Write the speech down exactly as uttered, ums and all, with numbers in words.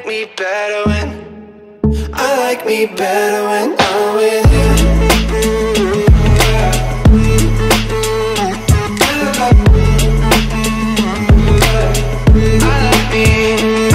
me better when I like me better when I'm with you.